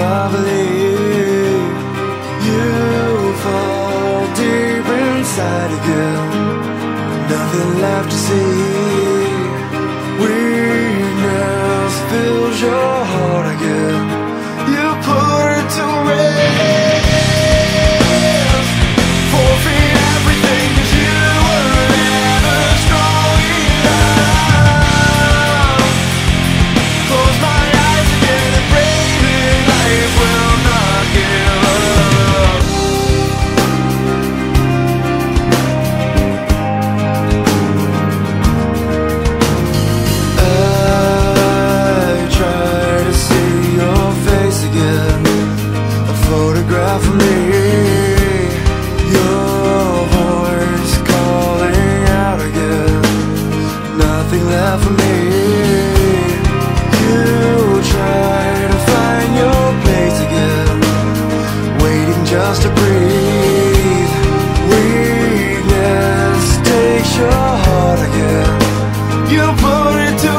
I believe you fall deep inside again. Nothing left to see. Weakness fills your heart again. You put it to rest. Forfeit everything 'cause you were never strong enough. Close my eyes again and pray that life will not give up. I try to see your face again, a photograph of me, your voice calling out again. Nothing left for me. You try to find your place again, waiting just to breathe. Weakness takes your heart again. You put it to